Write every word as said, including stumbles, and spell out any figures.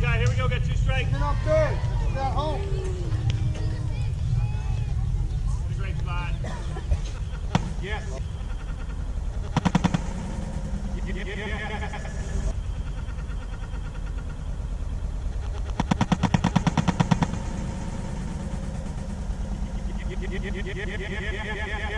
guy. Here we go. Get two straight. Get up there. Get that home. In a great spot. Yes. Yeah.